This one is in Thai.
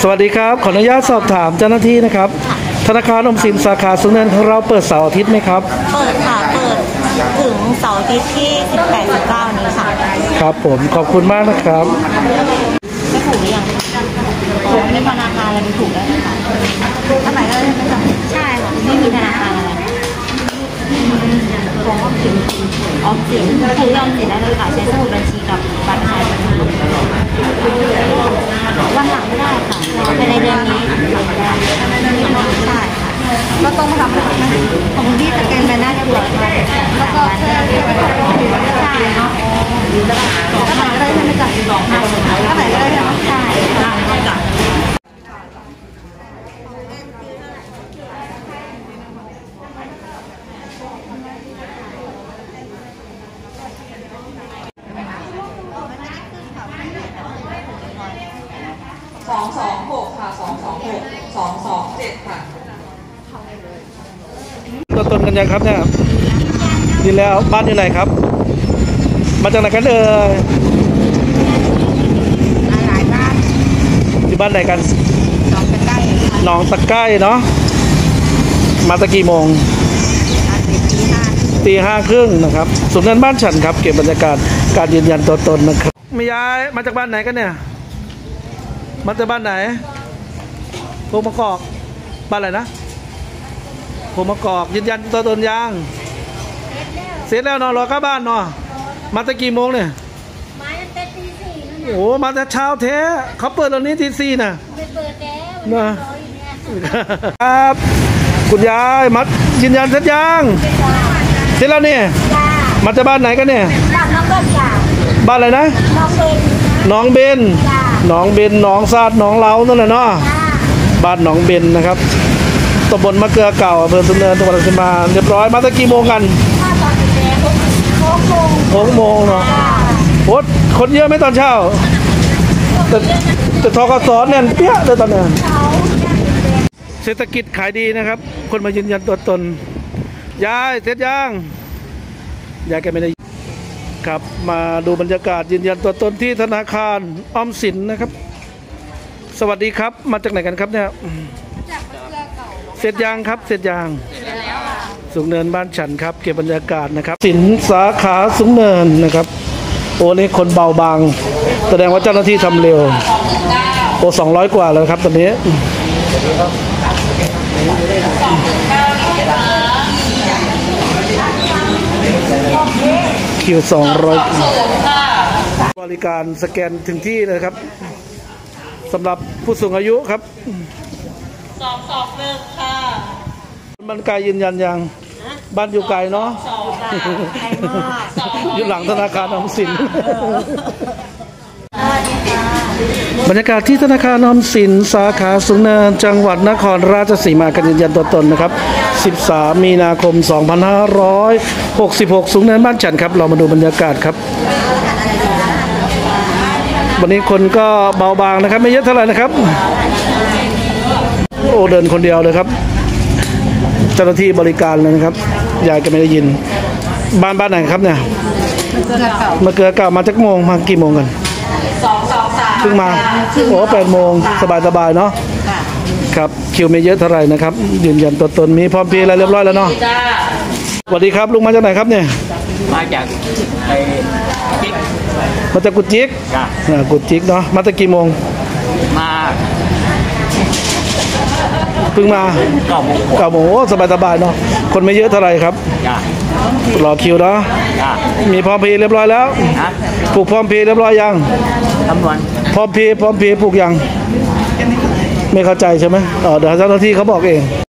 วัสดีครับขออนุญาตสอบถามเจ้าหน้าที่นะครับธนาคารออมสินสาขาสูงเนินของเราเปิดเสาร์อาทิตย์ไหมครับเปิดค่ะเปิดถึงเสาร์อาทิตย์ที่18-19นี้ค่ะครับผมขอบคุณมากนะครับไม่ถูกหรือยังถูกที่ธนาคารอะไรไม่ถูกได้ไหมคะอันไหนก็ได้ไหมคะใช่ค่ะไม่มีธนาคารอะไรของออมสินถือออมสินได้เลยค่ะใช้สมุดบัญชีกับบัตรประชาชนวันหลังไม่ได้ค่ะภายในเดือนนี้ใช่ค่ะก็ต้องมาทำของพี่สแกนใบหน้าเรียบร้อยแล้วก็ใช่เนาะก็ไหนก็ได้ใช่ไหมจ๊ะก็ไหนก็ได้ใช่ไหมใช่จ้ะ 226ค่ะ226 227ค่ะตัวตนกันยังครับเนี่ยดีแล้วบ้านอยู่ไหนครับมาจากไหนกันหลายบ้านอยู่บ้านไหนกันหนองตะไคร้หนองตะไคร้เนาะมาตะกี่โมงตี 5:30นะครับศูนย์เงินบ้านฉันครับเก็บบรรยากาศการยืนยันตัวตนนะครับไม่ย้ายมาจากบ้านไหนกันเนี่ยมาจากบ้านไหนโพมะกอกบ้านอะไรนะโพมะกอกยืนยันตัวตนยังเสร็จแล้วเนาะรอเข้าบ้านเนาะมาตั้งกี่โมงเนี่ยมาตั้งแต่ตี 4นั่นโอ้มาแต่เช้าแท้เขาเปิดตอนนี้ตี 4น่ะไม่เปิดแล้วครับคุณยายมัดยืนยันเสร็จยังเสร็จแล้วเนี่ยมาจากบ้านไหนกันเนี่ยบ้านน้องเบนจ้ะบ้านอะไรนะน้องเบนน้องเบนน้องซาดน้องเล้านั่นแหละเนาะบ้านน้องเบนนะครับตำบลมะเกลือเก่าอำเภอสุนเนินจังหวัดราชบุรีเรียบร้อยมาตั้งกี่โมงกัน6 โมงเนาะโอ้คนเยอะไหมตอนเช้าแต่ทกสเนี่ยเปี้ยเลยตอนนี้เศรษฐกิจขายดีนะครับคนมายืนยันตัวตนยายเสร็จยังยายแกไม่ได้ครับมาดูบรรยากาศยืนยันตัวตนที่ธนาคารออมสินนะครับสวัสดีครับมาจากไหนกันครับเนี่ยเสร็จยังครับเสร็จยังสูงเนินบ้านฉันครับเก็บบรรยากาศนะครับสินสาขาสูงเนินนะครับโอ้นี่คนเบาบางแสดงว่าเจ้าหน้าที่ทำเร็วโอ้200 กว่าแล้วครับตอนนี้คิว200บริการสแกนถึงที่เลยครับสำหรับผู้สูงอายุครับ 221ค่ะบ้านไกลยืนยันยังบ้านอยู่ไกลเนาะอยู่หลังธนาคารออมสินบรรยากาศที่ธนาคารออมสินสาขาสูงเนินจังหวัดนครราชสีมาการยืนยันตัวตนนะครับ13 มีนาคม 2566สูงเนินบ้านฉันครับเรามาดูบรรยากาศครับวันนี้คนก็เบาบางนะครับไม่เยอะเท่าไหร่นะครับโอ้เดินคนเดียวเลยครับเจ้าหน้าที่บริการเลยนะครับยายก็ไม่ได้ยินบ้านไหนครับเนี่ยมาเกลือเก่ามาจากโมงมากี่โมงกัน2 เพิ่งมาโอ้8 โมงสบายเนาะครับคิวไม่เยอะเท่าไหร่นะครับยืนยันตัวตนมีพร้อมเพย์อะไรเรียบร้อยแล้วเนาะสวัสดีครับลุงมาจากไหนครับเนี่ยมาจากจิ๊กมาจากกุดจิกกุดจิกเนาะมาตั้งกี่โมงมาเพิ่งมา9 โมงสบายเนาะคนไม่เยอะเท่าไหร่ครับรอคิวเนาะมีพร้อมเพย์เรียบร้อยแล้วผูกพร้อมเพย์เรียบร้อยยังพร้อมเพย์ผูกยังไม่เข้าใจใช่ไหมเดี๋ยวเจ้าหน้าที่เขาบอกเอง